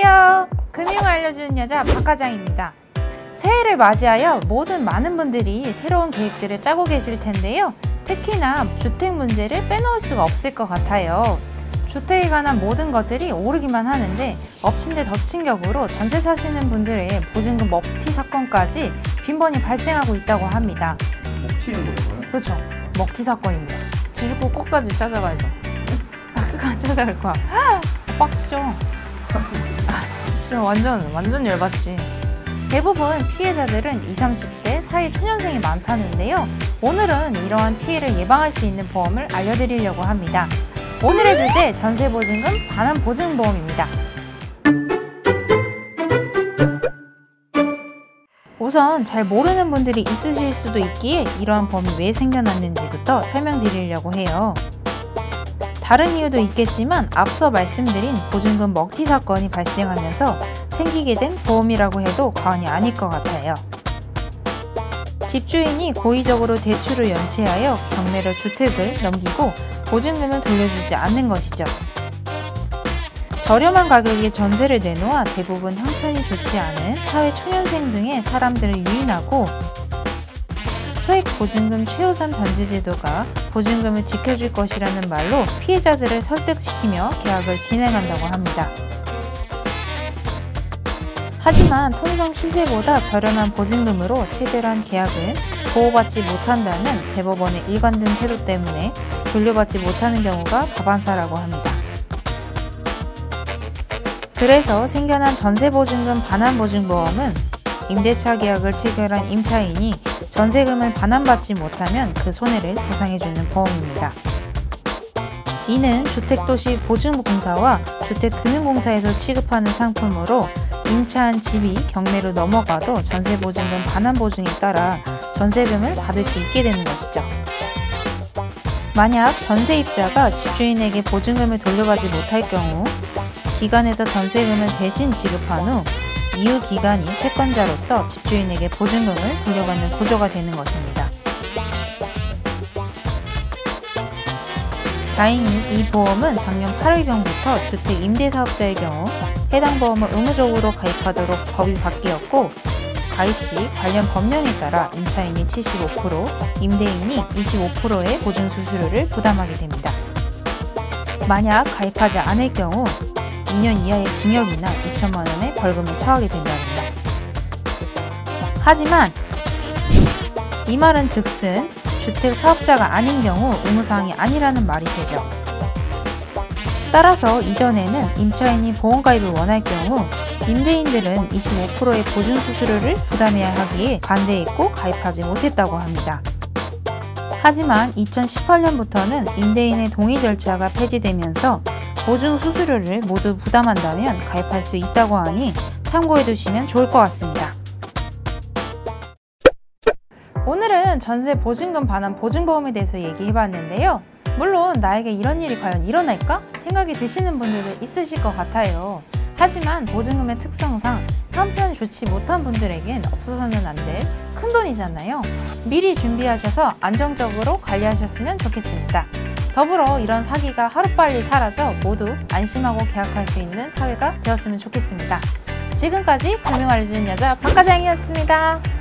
안녕하세요. 금융 알려주는 여자 박과장입니다. 새해를 맞이하여 많은 분들이 새로운 계획들을 짜고 계실 텐데요. 특히나 주택 문제를 빼놓을 수가 없을 것 같아요. 주택에 관한 모든 것들이 오르기만 하는데 엎친 데 덮친 격으로 전세 사시는 분들의 보증금 먹튀 사건까지 빈번히 발생하고 있다고 합니다. 먹튀는 뭐예요? 그렇죠. 먹튀 사건입니다. 뒤집고 끝까지 찾아가야죠. 끝까지 찾아갈 거야. 빡치죠. 진짜 완전 열받지. 대부분 피해자들은 20, 30대 사이 초년생이 많다는데요. 오늘은 이러한 피해를 예방할 수 있는 보험을 알려드리려고 합니다. 오늘의 주제, 전세보증금 반환보증보험입니다. 우선 잘 모르는 분들이 있으실 수도 있기에 이러한 보험이 왜 생겨났는지부터 설명드리려고 해요. 다른 이유도 있겠지만 앞서 말씀드린 보증금 먹튀 사건이 발생하면서 생기게 된 보험이라고 해도 과언이 아닐 것 같아요. 집주인이 고의적으로 대출을 연체하여 경매로 주택을 넘기고 보증금을 돌려주지 않는 것이죠. 저렴한 가격에 전세를 내놓아 대부분 형편이 좋지 않은 사회 초년생 등의 사람들을 유인하고 소액 보증금 최우선 변제 제도가 보증금을 지켜줄 것이라는 말로 피해자들을 설득시키며 계약을 진행한다고 합니다. 하지만 통상 시세보다 저렴한 보증금으로 체결한 계약은 보호받지 못한다는 대법원의 일관된 태도 때문에 돌려받지 못하는 경우가 다반사라고 합니다. 그래서 생겨난 전세보증금 반환보증보험은 임대차 계약을 체결한 임차인이 전세금을 반환받지 못하면 그 손해를 보상해주는 보험입니다. 이는 주택도시보증공사와 주택금융공사에서 취급하는 상품으로 임차한 집이 경매로 넘어가도 전세보증금 반환보증에 따라 전세금을 받을 수 있게 되는 것이죠. 만약 전세입자가 집주인에게 보증금을 돌려받지 못할 경우 기관에서 전세금을 대신 지급한 후 이후 기관이 채권자로서 집주인에게 보증금을 돌려받는 구조가 되는 것입니다. 다행히 이 보험은 작년 8월경부터 주택 임대사업자의 경우 해당 보험을 의무적으로 가입하도록 법이 바뀌었고 가입 시 관련 법령에 따라 임차인이 75%, 임대인이 25%의 보증수수료를 부담하게 됩니다. 만약 가입하지 않을 경우 2년 이하의 징역이나 2천만 원의 벌금을 처하게 된답니다. 하지만 이 말은 즉슨 주택 사업자가 아닌 경우 의무사항이 아니라는 말이 되죠. 따라서 이전에는 임차인이 보험가입을 원할 경우 임대인들은 25%의 보증수수료를 부담해야 하기에 반대했고 가입하지 못했다고 합니다. 하지만 2018년부터는 임대인의 동의 절차가 폐지되면서 보증수수료를 모두 부담한다면 가입할 수 있다고 하니 참고해 두시면 좋을 것 같습니다. 오늘은 전세 보증금 반환 보증보험에 대해서 얘기해봤는데요. 물론 나에게 이런 일이 과연 일어날까? 생각이 드시는 분들도 있으실 것 같아요. 하지만 보증금의 특성상 형편이 좋지 못한 분들에겐 없어서는 안 될 큰돈이잖아요. 미리 준비하셔서 안정적으로 관리하셨으면 좋겠습니다. 더불어 이런 사기가 하루빨리 사라져 모두 안심하고 계약할 수 있는 사회가 되었으면 좋겠습니다. 지금까지 금융 알려주는 여자 박과장이었습니다.